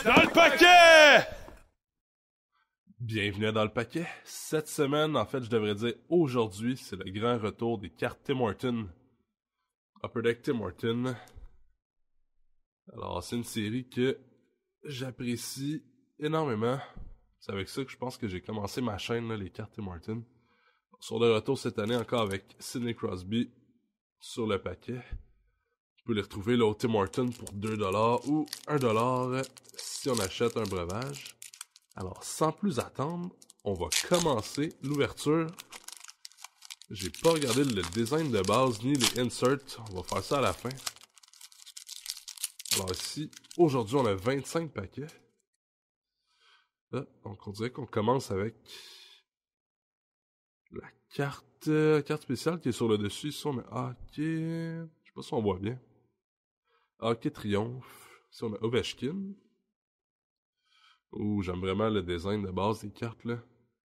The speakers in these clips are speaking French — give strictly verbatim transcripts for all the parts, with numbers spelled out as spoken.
Dans le paquet! Bienvenue à Dans le paquet. Cette semaine, en fait, je devrais dire aujourd'hui, c'est le grand retour des cartes Tim Hortons. Upper Deck Tim Hortons. Alors, c'est une série que j'apprécie énormément. C'est avec ça que je pense que j'ai commencé ma chaîne, là, les cartes Tim Hortons. Sur le retour cette année, encore avec Sidney Crosby sur le paquet. Vous pouvez les retrouver là, au Tim Hortons pour deux dollars ou un dollar si on achète un breuvage. Alors, sans plus attendre, on va commencer l'ouverture. J'ai pas regardé le design de base ni les inserts. On va faire ça à la fin. Alors ici, aujourd'hui, on a vingt-cinq paquets. Là, donc on dirait qu'on commence avec la carte, euh, carte spéciale qui est sur le dessus. Ici, on a hockey. Je sais pas si on voit bien. Hockey Triomphe. Ici, on a Ovechkin. Ouh, j'aime vraiment le design de base des cartes, là.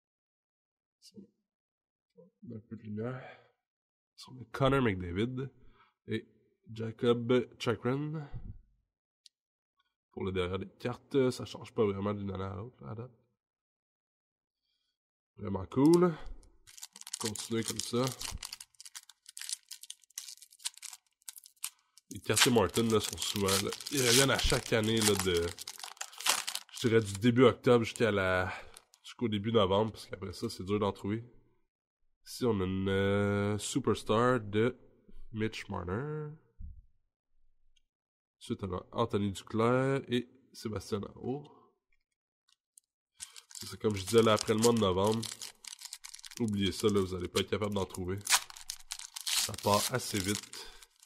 Un peu de lumière. Ici, on a Connor McDavid et Jacob Chikrin. Pour le derrière des cartes, ça change pas vraiment d'une année à l'autre, là, à date. Vraiment cool. Continuer comme ça. Les cartes Tim Hortons, là, sont souvent, là, ils reviennent à chaque année, là, de, je dirais, du début octobre jusqu'à la, jusqu'au début novembre, parce qu'après ça, c'est dur d'en trouver. Ici, on a une euh, Superstar de Mitch Marner. Ensuite, on a Anthony Duclair et Sébastien Aho. C'est comme je disais, là, après le mois de novembre, oubliez ça, là, vous n'allez pas être capable d'en trouver. Ça part assez vite.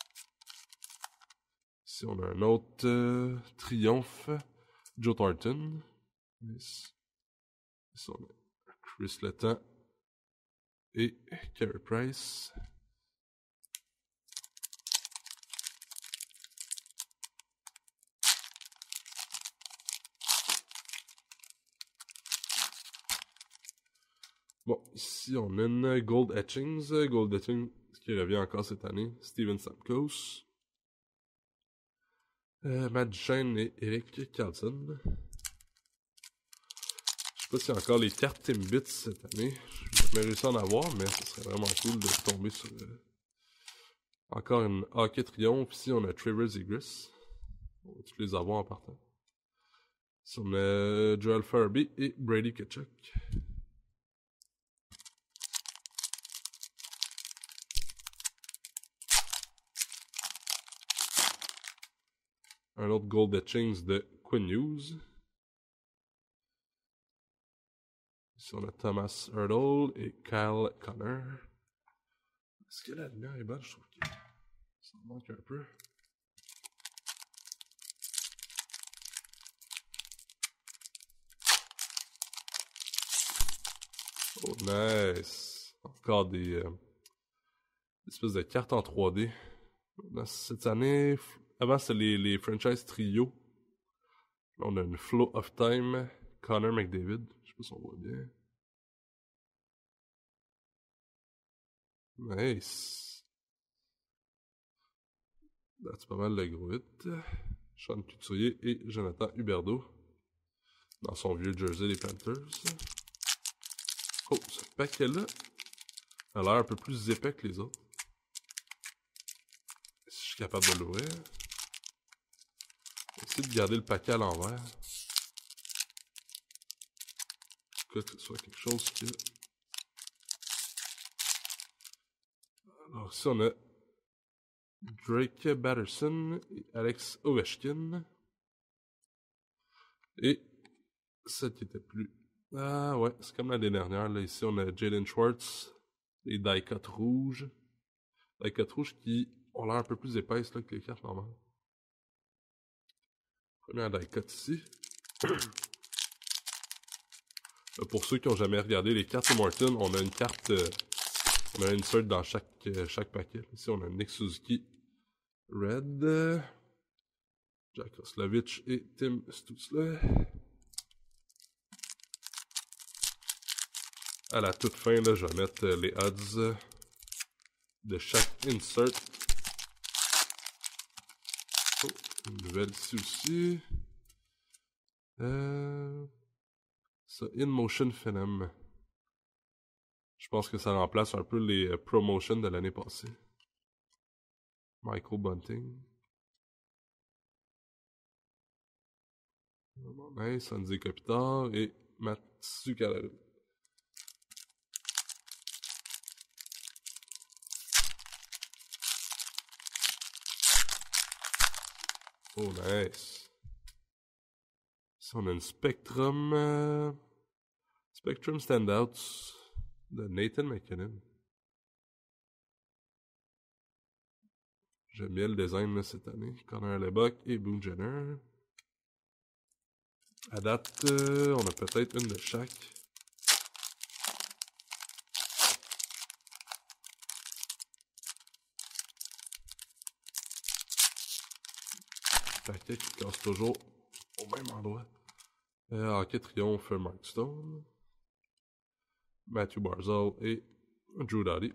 Ici, on a un autre euh, Triomphe, Joe Thornton. Ici, Ici on a Chris Letang et Carey Price. Bon, ici on a une Gold Etchings. Gold Etchings qui revient encore cette année. Steven Stamkos. Euh, Matt Duchene et Eric Carlson. Je sais pas s'il y a encore les cartes Timbits cette année. J'ai jamais réussi à en avoir, mais ce serait vraiment cool de tomber sur euh, encore une Hockey Triomphe. Ici on a Trevor Zegras. On va tous les avoir en partant. Ici on a Joel Farabee et Brady Tkachuk. Un autre Gold Etchings de Quinn Hughes. Ici, on a Thomas Hurdle et Kyle Connor. Est-ce que la lumière est bonne? Je trouve que ça manque un peu. Oh, nice! Encore des, euh, des espèces de cartes en trois D. Cette année, avant c'était les, les franchise trio. Là, on a une Flow of Time, Connor McDavid. Je sais pas si on voit bien. Nice. Là, c'est pas mal le gros hit. Sean Couturier et Jonathan Huberdeau. Dans son vieux jersey des Panthers. Oh, ce paquet-là a l'air un peu plus épais que les autres. Si je suis capable de l'ouvrir. Je vais essayer de garder le paquet à l'envers. Que ce soit quelque chose que... Alors ici on a Drake Batterson et Alex Ovechkin. Et celle qui était plus... Ah ouais, c'est comme l'année dernière. Là. Ici on a Jalen Schwartz et die-cut rouges. Die-cut rouges qui ont l'air un peu plus épaisses là, que les cartes normales. Première die-cut ici. Pour ceux qui n'ont jamais regardé les cartes Tim Hortons, on a une carte... Euh, on a une insert dans chaque, euh, chaque paquet. Ici on a Nick Suzuki Red. Euh, Jack Roslovich et Tim Stutzle. À la toute fin, là, je vais mettre les odds de chaque insert. Oh, une nouvelle ici aussi. Euh... Ça, In Motion Phenom. Je pense que ça remplace un peu les euh, promotions de l'année passée. Michael Bunting. Nice, Andy Kopitar et Matsu Kalari. Oh, nice. Ici, on a une Spectrum... Euh... Spectrum Standouts de Nathan McKinnon. J'aime bien le design là, cette année. Connor Lebock et Boone Jenner. À date, euh, on a peut-être une de chaque. Paquet qui casse toujours au même endroit. Euh, Hockey Triomphe, Mark Stone. Matthew Barzal et Drew Doughty.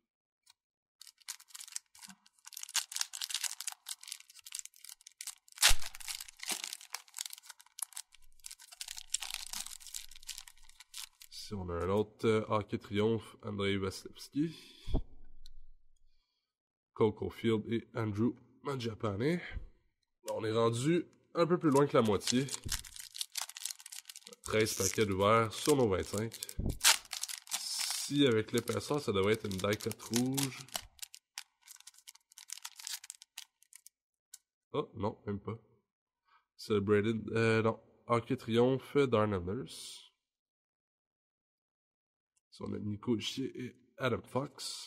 Ici, on a un autre euh, Hockey Triomphe, Andrei Vasilevski. Coco Field et Andrew Mangiapane. On est rendu un peu plus loin que la moitié. treize paquets d'ouverts sur nos vingt-cinq. Si avec l'épaisseur, ça devrait être une die cut rouge. Oh, non, même pas. Celebrated, euh, non. Hockey Triomphe, Darnellers. Si on a Nico Chier et Adam Fox.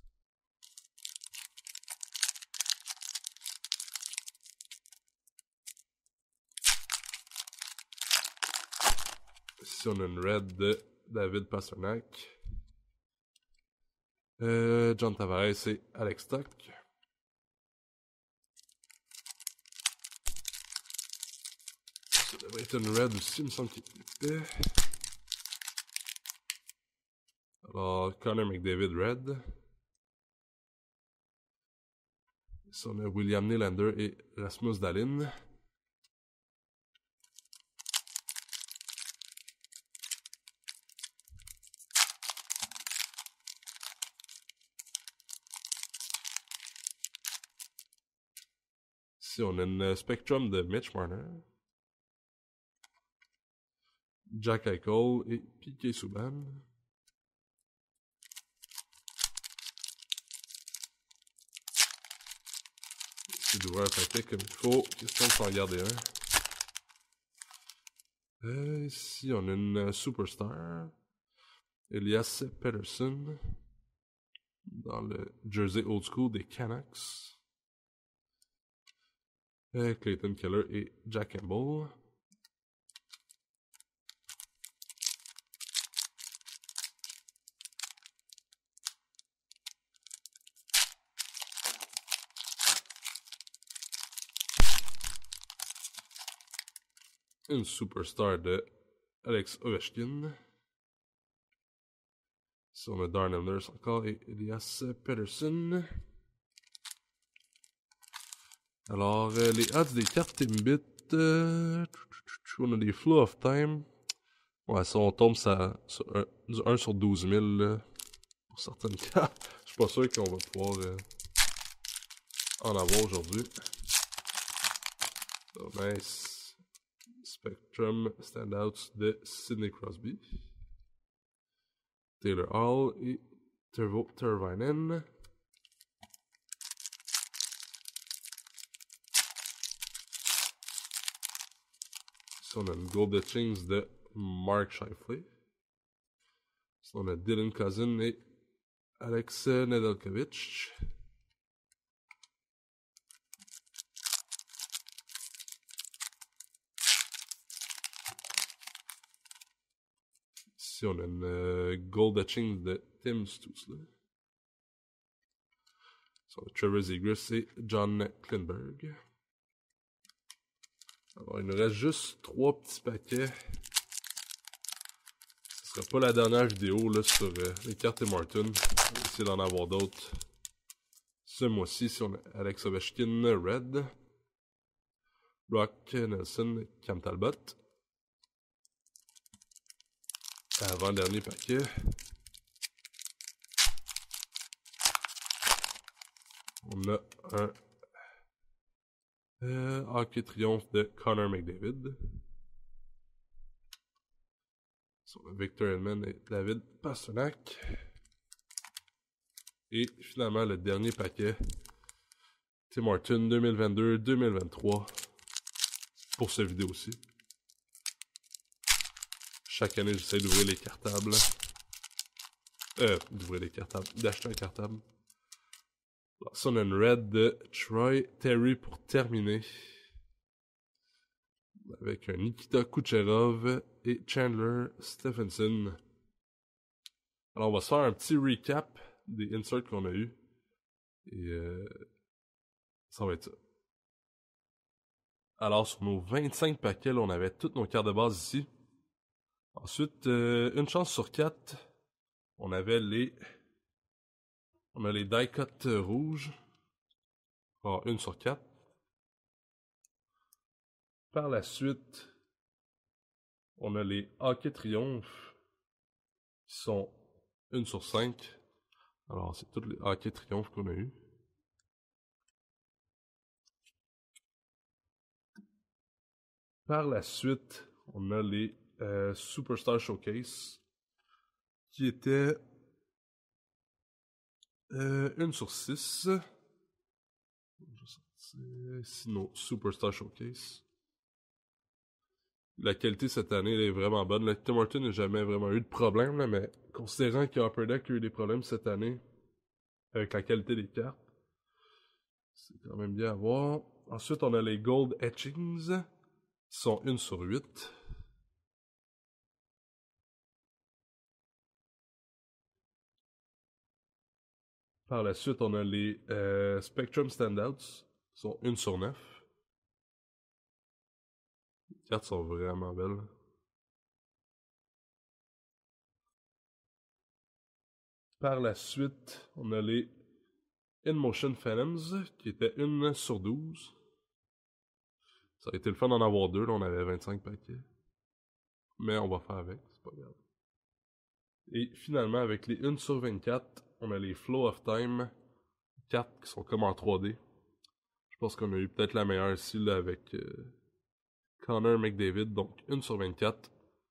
Ici, on a une red de David Pastrnak. Euh, John Tavares et Alex Stock. Ça devrait être une red aussi, il me semble qu'il est épais. Alors, Connor McDavid red. Ici, on a William Nylander et Rasmus Dahlin. Ici, on a une Spectrum de Mitch Marner. Jack Eichel et P K Subban. Ici, d'ouvrir un paquet comme il faut. Question de s'en garder un. Euh, ici, on a une Superstar. Elias Pettersson. Dans le jersey old school des Canucks. Euh, Clayton Keller et Jack Campbell. Une Superstar de Alex Ovechkin. Ici, on a Darnellers encore et Elias Pettersson. Alors, euh, les odds des cartes Timbit, euh, on a des Flow of Time. Ouais, ça, on tombe ça, sur un, du un sur douze mille, là, pour certaines cartes. Je suis pas sûr qu'on va pouvoir euh, en avoir aujourd'hui. So, nice. Spectrum Standouts de Sidney Crosby. Taylor Hall et Tervo Tervainen. Ici, on a une Gold Etchings de Mark Scheifele. Ici, on a Dylan Cousin et Alex Nedeljkovic. Ici, on a une euh, Gold Etchings de Tim Stutzle. Ici, on a Trevor Zegras et John Klingberg. Alors, il nous reste juste trois petits paquets. Ce sera pas la dernière vidéo là, sur euh, les cartes et Martin. On va essayer d'en avoir d'autres. Ce mois-ci, si on a Alex Ovechkin Red. Brock Nelson, Cam Talbot. Avant-dernier paquet. On a un euh, hockey triomphe de Connor McDavid. Sur Victor Hedman et David Pastrnak. Et finalement, le dernier paquet. Tim Hortons deux mille vingt-deux deux mille vingt-trois. Pour cette vidéo aussi. Chaque année, j'essaie d'ouvrir les cartables. Euh, d'ouvrir les cartables. D'acheter un cartable. Sun and Red de Troy Terry pour terminer. Avec un Nikita Kucherov et Chandler Stephenson. Alors, on va se faire un petit recap des inserts qu'on a eu. Et euh, ça va être ça. Alors, sur nos vingt-cinq paquets, là, on avait toutes nos cartes de base ici. Ensuite, euh, une chance sur quatre, on avait les... On a les die cut rouges. Alors, une sur quatre. Par la suite, on a les hockey triomphe qui sont une sur cinq. Alors, c'est tous les hockey triomphe qu'on a eu. Par la suite, on a les euh, Superstar Showcase qui étaient euh, une sur six. Sinon, Superstar Showcase. La qualité cette année elle est vraiment bonne. Le Tim Hortons n'a jamais vraiment eu de problème, là, mais considérant que Upper Deck a eu des problèmes cette année avec la qualité des cartes, c'est quand même bien à voir. Ensuite, on a les Gold Etchings qui sont une sur huit. Par la suite, on a les euh, Spectrum Standouts qui sont une sur neuf. Les cartes sont vraiment belles. Par la suite, on a les InMotion Phantoms qui étaient une sur douze. Ça aurait été le fun d'en avoir deux, là on avait vingt-cinq paquets. Mais on va faire avec, c'est pas grave. Et finalement, avec les une sur vingt-quatre, on a les Flow of Time, cartes qui sont comme en trois D. Je pense qu'on a eu peut-être la meilleure ici là, avec euh, Connor McDavid, donc une sur vingt-quatre.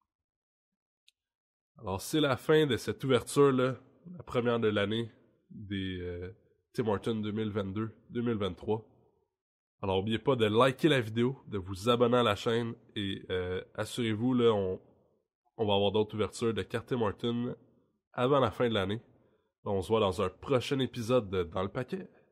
Alors c'est la fin de cette ouverture là, la première de l'année des euh, Tim Hortons deux mille vingt-deux deux mille vingt-trois. Alors n'oubliez pas de liker la vidéo, de vous abonner à la chaîne et euh, assurez-vous là, on, on va avoir d'autres ouvertures de cartes Tim Hortons avant la fin de l'année. On se voit dans un prochain épisode de Dans le paquet.